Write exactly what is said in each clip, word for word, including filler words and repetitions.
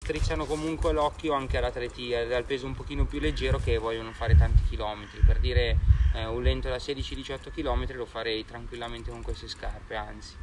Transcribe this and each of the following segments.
strizzano comunque l'occhio anche all'atleti dal peso un pochino più leggero che vogliono fare tanti chilometri. Per dire eh, un lento da sedici diciotto chilometri lo farei tranquillamente con queste scarpe, anzi.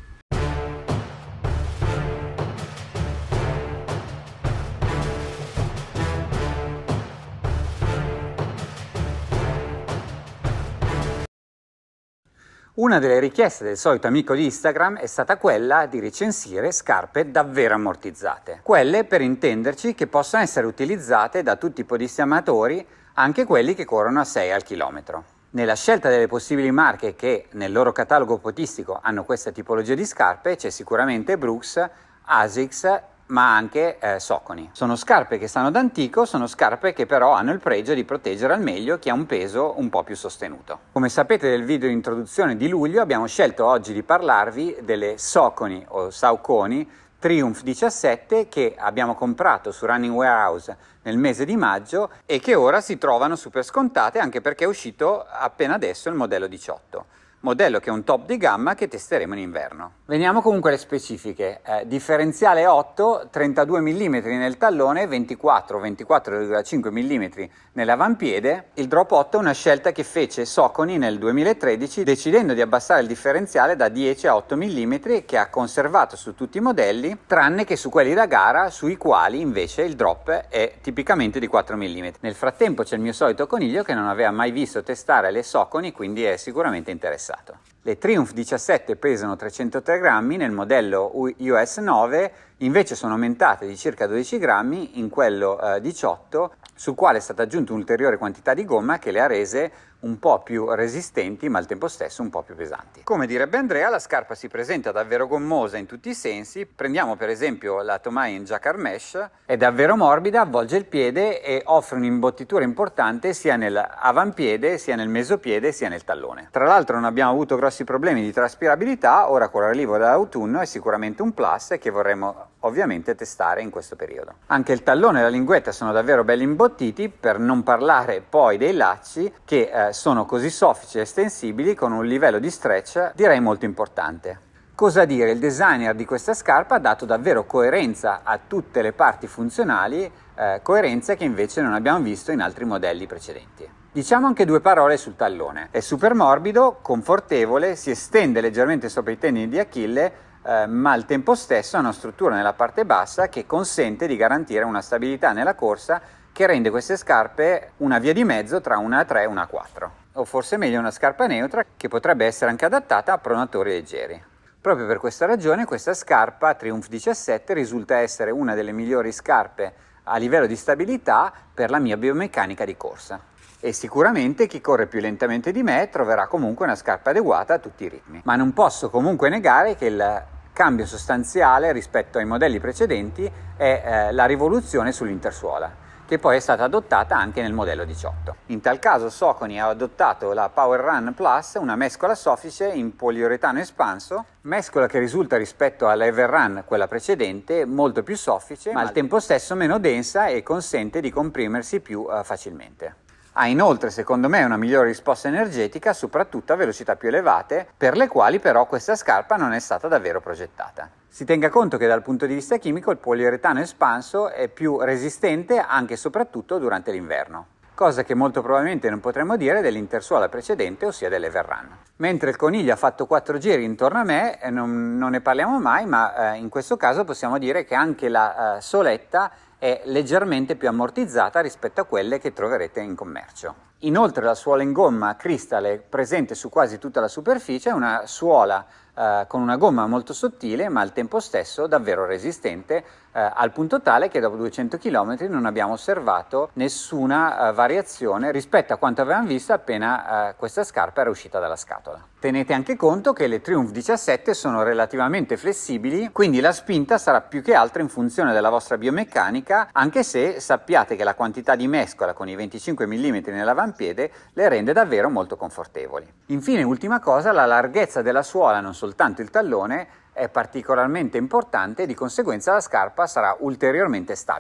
Una delle richieste del solito amico di Instagram è stata quella di recensire scarpe davvero ammortizzate. Quelle, per intenderci, che possono essere utilizzate da tutti i podisti amatori, anche quelli che corrono a sei al chilometro. Nella scelta delle possibili marche che nel loro catalogo podistico hanno questa tipologia di scarpe c'è sicuramente Brooks, Asics, ma anche eh, Saucony. Sono scarpe che stanno d'antico, sono scarpe che però hanno il pregio di proteggere al meglio chi ha un peso un po' più sostenuto. Come sapete del video di introduzione di luglio abbiamo scelto oggi di parlarvi delle Saucony o Saucony Triumph diciassette che abbiamo comprato su Running Warehouse nel mese di maggio e che ora si trovano super scontate anche perché è uscito appena adesso il modello diciotto. Modello che è un top di gamma che testeremo in inverno. Veniamo comunque alle specifiche. Eh, differenziale otto, trentadue millimetri nel tallone, ventiquattro ventiquattro virgola cinque millimetri nell'avampiede. Il drop otto è una scelta che fece Saucony nel duemilatredici decidendo di abbassare il differenziale da dieci a otto millimetri che ha conservato su tutti i modelli tranne che su quelli da gara sui quali invece il drop è tipicamente di quattro millimetri. Nel frattempo c'è il mio solito coniglio che non aveva mai visto testare le Saucony, quindi è sicuramente interessato. Le Triumph diciassette pesano trecentotré grammi, nel modello U S nove invece sono aumentate di circa dodici grammi in quello eh, diciotto, sul quale è stata aggiunta un'ulteriore quantità di gomma che le ha rese un po' più resistenti ma al tempo stesso un po' più pesanti. Come direbbe Andrea, la scarpa si presenta davvero gommosa in tutti i sensi. Prendiamo per esempio la Tomain Jacquard Mesh, è davvero morbida, avvolge il piede e offre un'imbottitura importante sia nell'avampiede, sia nel mesopiede, sia nel tallone. Tra l'altro non abbiamo avuto grossi problemi di traspirabilità, ora con l'arrivo dell'autunno è sicuramente un plus che vorremmo ovviamente testare in questo periodo. Anche il tallone e la linguetta sono davvero belli imbottiti, per non parlare poi dei lacci che eh, sono così soffici e estensibili con un livello di stretch direi molto importante. Cosa dire? Il designer di questa scarpa ha dato davvero coerenza a tutte le parti funzionali, eh, coerenza che invece non abbiamo visto in altri modelli precedenti. Diciamo anche due parole sul tallone. È super morbido, confortevole, si estende leggermente sopra i tendini di Achille, eh, ma al tempo stesso ha una struttura nella parte bassa che consente di garantire una stabilità nella corsa che rende queste scarpe una via di mezzo tra una A tre e una A quattro, o forse meglio una scarpa neutra che potrebbe essere anche adattata a pronatori leggeri. Proprio per questa ragione questa scarpa Triumph diciassette risulta essere una delle migliori scarpe a livello di stabilità per la mia biomeccanica di corsa. E sicuramente chi corre più lentamente di me troverà comunque una scarpa adeguata a tutti i ritmi. Ma non posso comunque negare che il cambio sostanziale rispetto ai modelli precedenti è eh, la rivoluzione sull'intersuola, che poi è stata adottata anche nel modello diciotto. In tal caso Saucony ha adottato la Power Run Plus, una mescola soffice in poliuretano espanso, mescola che risulta rispetto alla Ever Run, quella precedente, molto più soffice, ma al tempo stesso meno densa e consente di comprimersi più eh, facilmente. Ha inoltre, secondo me, una migliore risposta energetica, soprattutto a velocità più elevate, per le quali però questa scarpa non è stata davvero progettata. Si tenga conto che dal punto di vista chimico il poliuretano espanso è più resistente anche e soprattutto durante l'inverno, cosa che molto probabilmente non potremmo dire dell'intersuola precedente, ossia dell'Ever Run. Mentre il coniglio ha fatto quattro giri intorno a me, e non, non ne parliamo mai, ma eh, in questo caso possiamo dire che anche la eh, soletta è leggermente più ammortizzata rispetto a quelle che troverete in commercio. Inoltre la suola in gomma Crystal è presente su quasi tutta la superficie, è una suola eh, con una gomma molto sottile ma al tempo stesso davvero resistente, eh, al punto tale che dopo duecento chilometri non abbiamo osservato nessuna eh, variazione rispetto a quanto avevamo visto appena eh, questa scarpa era uscita dalla scatola. Tenete anche conto che le Triumph diciassette sono relativamente flessibili, quindi la spinta sarà più che altro in funzione della vostra biomeccanica, anche se sappiate che la quantità di mescola con i venticinque millimetri nell'avampiede le rende davvero molto confortevoli. Infine, ultima cosa, la larghezza della suola, non soltanto il tallone, è particolarmente importante e di conseguenza la scarpa sarà ulteriormente stabile.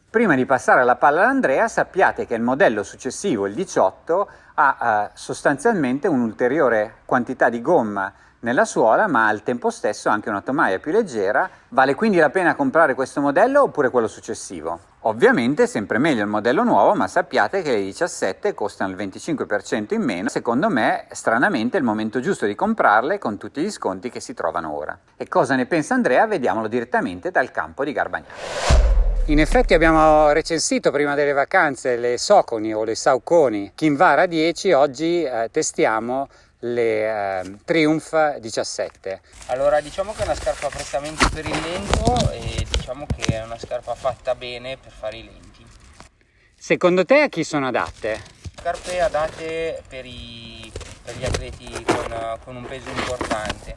Prima di passare alla palla ad Andrea, sappiate che il modello successivo, il diciotto, ha eh, sostanzialmente un'ulteriore quantità di gomma nella suola, ma al tempo stesso anche una tomaia più leggera. Vale quindi la pena comprare questo modello oppure quello successivo? Ovviamente è sempre meglio il modello nuovo, ma sappiate che le diciassette costano il venticinque per cento in meno. Secondo me, stranamente, è il momento giusto di comprarle con tutti gli sconti che si trovano ora. E cosa ne pensa Andrea? Vediamolo direttamente dal campo di Garbagnano. In effetti abbiamo recensito prima delle vacanze le Saucony o le Saucony Kinvara dieci, oggi eh, testiamo le eh, Triumph diciassette. Allora, diciamo che è una scarpa prettamente per il lento e diciamo che è una scarpa fatta bene per fare i lenti. Secondo te a chi sono adatte? Scarpe adatte per, i, per gli atleti con, con un peso importante,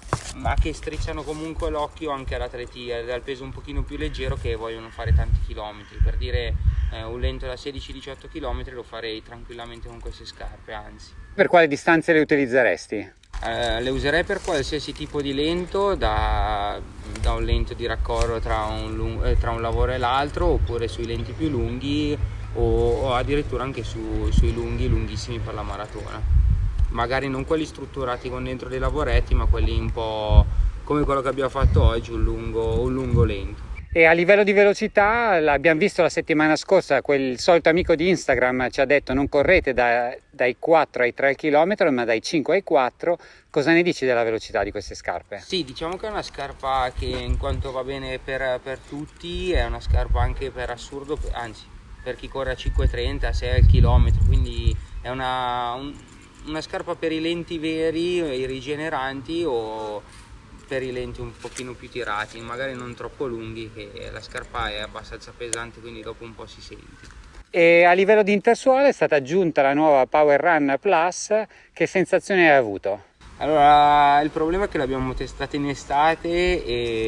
ma che strizzano comunque l'occhio anche ad atleti dal peso un pochino più leggero che vogliono fare tanti chilometri. Per dire, eh, un lento da sedici diciotto chilometri lo farei tranquillamente con queste scarpe, anzi. Per quale distanze le utilizzeresti? Eh, le userei per qualsiasi tipo di lento, da, da un lento di raccordo tra un, eh, tra un lavoro e l'altro, oppure sui lenti più lunghi o, o addirittura anche su, sui lunghi lunghissimi per la maratona. Magari non quelli strutturati con dentro dei lavoretti, ma quelli un po' come quello che abbiamo fatto oggi, un lungo, un lungo lento. E a livello di velocità, l'abbiamo visto la settimana scorsa, quel solito amico di Instagram ci ha detto non correte da, dai quattro ai tre chilometri, ma dai cinque ai quattro. Cosa ne dici della velocità di queste scarpe? Sì, diciamo che è una scarpa che in quanto va bene per, per tutti, è una scarpa anche per assurdo, anzi per chi corre a cinque trenta, sei al chilometro, quindi è una, un, una scarpa per i lenti veri, i rigeneranti, o per i lenti un pochino più tirati, magari non troppo lunghi, che la scarpa è abbastanza pesante, quindi dopo un po' si sente. E a livello di intersuola è stata aggiunta la nuova Power Run Plus. Che sensazione hai avuto? Allora, il problema è che l'abbiamo testata in estate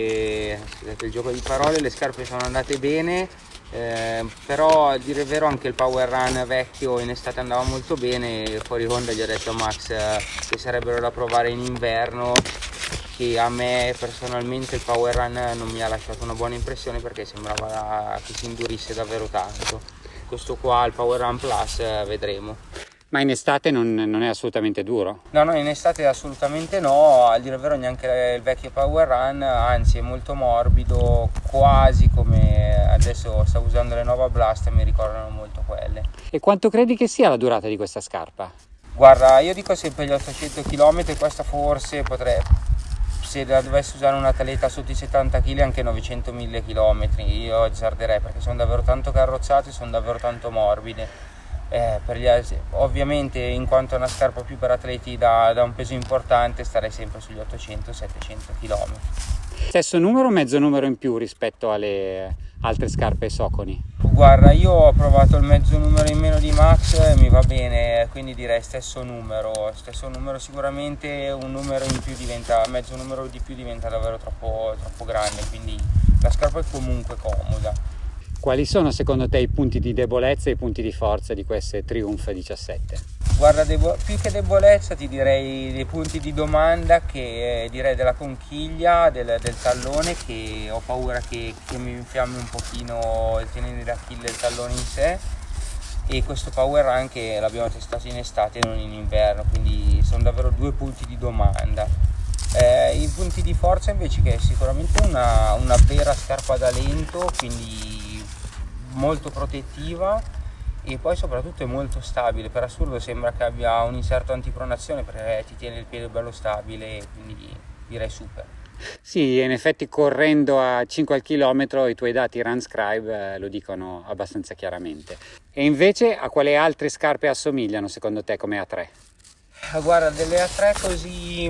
e, scusate il gioco di parole, le scarpe sono andate bene, eh, però a dire il vero anche il Power Run vecchio in estate andava molto bene. Fuori onda gli ho detto a Max eh, che sarebbero da provare in inverno, che a me personalmente il Power Run non mi ha lasciato una buona impressione perché sembrava che si indurisse davvero tanto. Questo qua, il Power Run Plus, vedremo. Ma in estate non, non è assolutamente duro? No, no, in estate assolutamente no, a dire il vero neanche il vecchio Power Run, anzi è molto morbido, quasi come adesso sto usando le Nova Blast, mi ricordano molto quelle. E quanto credi che sia la durata di questa scarpa? Guarda, io dico sempre gli ottocento chilometri, questa forse potrebbe, se la dovessi usare un atleta sotto i settanta chili, anche novecento mille chilometri, io azzarderei perché sono davvero tanto carrozzate, sono davvero tanto morbide. Eh, per gli altri, ovviamente in quanto è una scarpa più per atleti da, da un peso importante, starei sempre sugli ottocento settecento chilometri. Stesso numero o mezzo numero in più rispetto alle altre scarpe Saucony? Guarda, io ho provato il mezzo numero in meno di Max e mi va bene, quindi direi stesso numero, stesso numero sicuramente, un numero in più diventa, mezzo numero di più diventa davvero troppo, troppo grande, quindi la scarpa è comunque comoda. Quali sono secondo te i punti di debolezza e i punti di forza di queste Triumph diciassette? Guarda, più che debolezza ti direi dei punti di domanda, che eh, direi della conchiglia, del, del tallone, che ho paura che, che mi infiammi un pochino il tenere d'Achille, il tallone in sé, e questo Power Run che l'abbiamo testato in estate e non in inverno, quindi sono davvero due punti di domanda. Eh, I punti di forza invece che è sicuramente una, una vera scarpa da lento, quindi molto protettiva, e poi soprattutto è molto stabile. Per assurdo sembra che abbia un inserto antipronazione perché ti tiene il piede bello stabile, quindi direi super. Sì, in effetti correndo a cinque al chilometro i tuoi dati RunScribe eh, lo dicono abbastanza chiaramente. E invece a quale altre scarpe assomigliano secondo te come A tre? Guarda, delle A tre così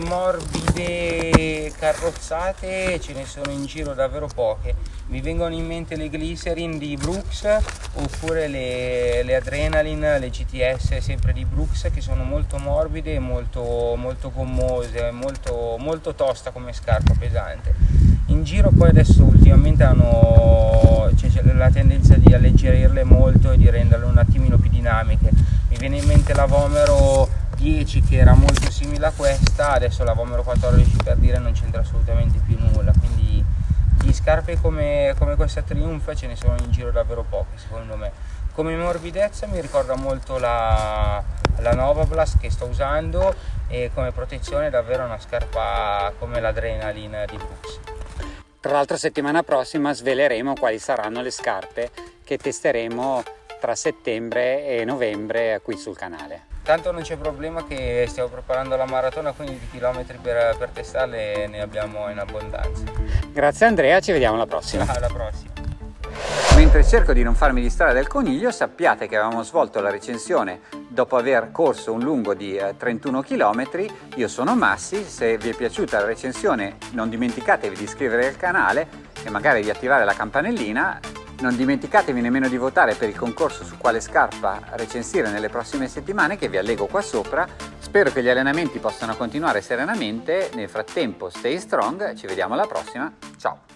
morbide, carrozzate, ce ne sono in giro davvero poche. Mi vengono in mente le Glycerin di Brooks, oppure le, le Adrenaline, le G T S sempre di Brooks, che sono molto morbide e molto, molto gommose, molto, molto tosta come scarpa, pesante. In giro poi adesso ultimamente hanno c'è la tendenza di alleggerirle molto e di renderle un attimino più dinamiche. Mi viene in mente la Vomero dieci che era molto simile a questa, adesso la Vomero quattordici, per dire, non c'entra assolutamente più nulla, quindi di scarpe come, come questa Triumph ce ne sono in giro davvero poche, secondo me. Come morbidezza mi ricorda molto la, la Nova Blast che sto usando, e come protezione davvero una scarpa come l'Adrenaline di Brooks. Tra l'altro settimana prossima sveleremo quali saranno le scarpe che testeremo tra settembre e novembre qui sul canale. Tanto non c'è problema che stiamo preparando la maratona, quindi di chilometri per, per testarle ne abbiamo in abbondanza. Grazie Andrea, ci vediamo alla prossima. Alla prossima. Mentre cerco di non farmi distrarre dal coniglio, sappiate che avevamo svolto la recensione dopo aver corso un lungo di eh, trentuno chilometri. Io sono Massi, se vi è piaciuta la recensione non dimenticatevi di iscrivervi al canale e magari di attivare la campanellina. Non dimenticatevi nemmeno di votare per il concorso su quale scarpa recensire nelle prossime settimane, che vi allego qua sopra. Spero che gli allenamenti possano continuare serenamente. Nel frattempo stay strong, ci vediamo alla prossima, ciao!